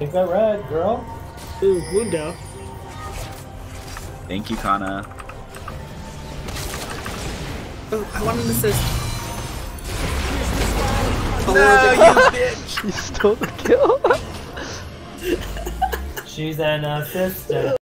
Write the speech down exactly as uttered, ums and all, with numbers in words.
Take that red, girl. Ooh, Wundo. Thank you, Kana. Oh, I want an assist. Oh, no, you bitch! You stole the kill. She's an assistant.